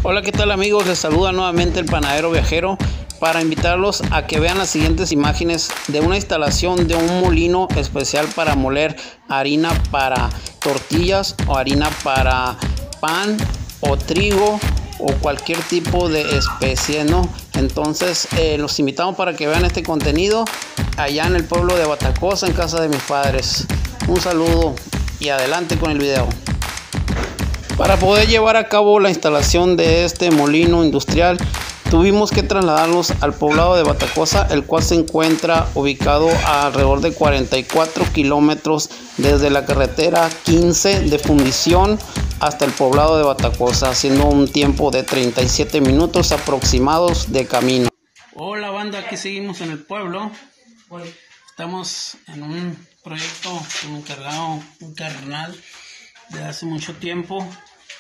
Hola, ¿qué tal amigos? Les saluda nuevamente el panadero viajero para invitarlos a que vean las siguientes imágenes de una instalación de un molino especial para moler harina para tortillas o harina para pan o trigo o cualquier tipo de especie, ¿no? Entonces los invitamos para que vean este contenido allá en el pueblo de Batacosa, en casa de mis padres. Un saludo y adelante con el video. Para poder llevar a cabo la instalación de este molino industrial, tuvimos que trasladarnos al poblado de Batacosa, el cual se encuentra ubicado a alrededor de 44 kilómetros desde la carretera 15 de fundición hasta el poblado de Batacosa, haciendo un tiempo de 37 minutos aproximados de camino. Hola banda, aquí seguimos en el pueblo. Estamos en un proyecto que me encargado un carnal de hace mucho tiempo,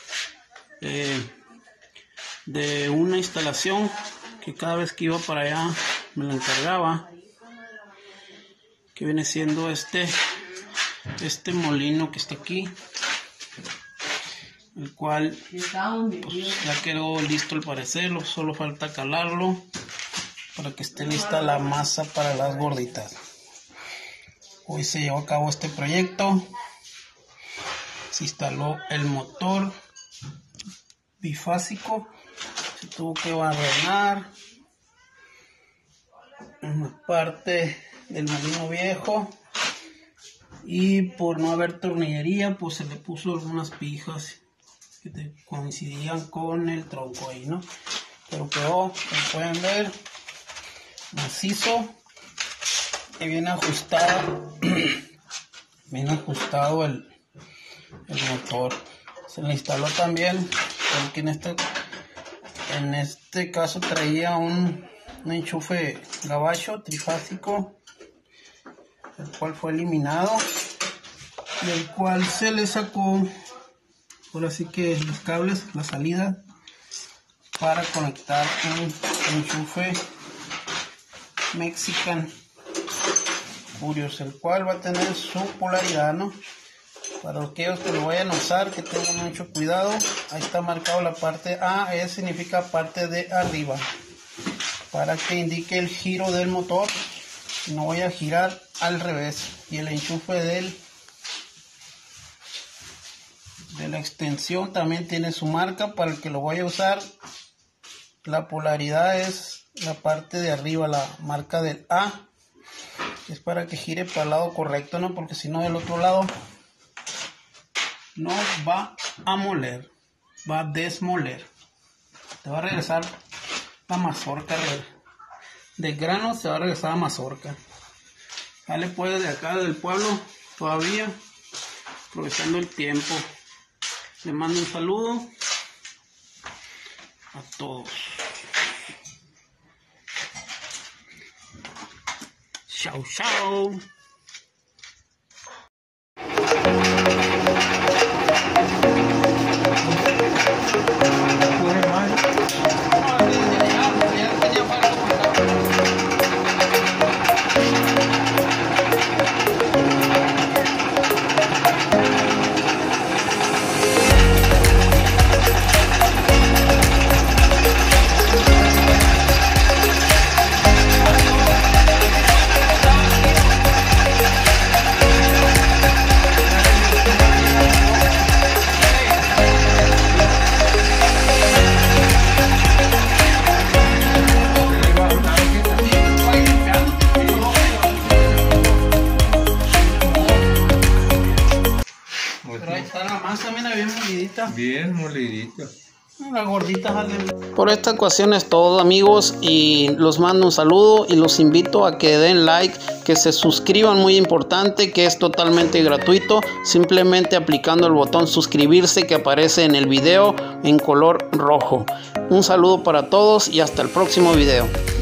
de una instalación que cada vez que iba para allá me la encargaba, que viene siendo este molino que está aquí, el cual pues, ya quedó listo al parecer, solo falta calarlo para que esté lista la masa para las gorditas. Hoy se llevó a cabo este proyecto, se instaló el motor bifásico, se tuvo que barrenar una parte del molino viejo y por no haber tornillería pues se le puso algunas pijas que coincidían con el tronco ahí, ¿no? Pero quedó, como pueden ver, macizo y bien ajustado, el motor. Se le instaló también, porque en este caso traía un enchufe gabacho trifásico, el cual fue eliminado y el cual se le sacó ahora sí que los cables, la salida para conectar un enchufe Mexican Furious, el cual va a tener su polaridad, ¿no? Para aquellos que lo vayan a usar, que tengan mucho cuidado. Ahí está marcado la parte A, eso significa parte de arriba, para que indique el giro del motor, no voy a girar al revés. Y el enchufe de la extensión también tiene su marca para el que lo vaya a usar. La polaridad es la parte de arriba, la marca del A, es para que gire para el lado correcto, ¿no? Porque si no, del otro lado no va a moler, va a desmoler, te va a regresar la mazorca de grano, se va a regresar a mazorca. Sale pues de acá del pueblo todavía, aprovechando el tiempo. Le mando un saludo a todos. Chao, chao. Pero ahí está la masa, mira, bien molidita. Bien molidita. La gordita sale. Por esta ocasión es todo amigos, y los mando un saludo y los invito a que den like, que se suscriban, muy importante, que es totalmente gratuito, simplemente aplicando el botón suscribirse que aparece en el video en color rojo. Un saludo para todos y hasta el próximo video.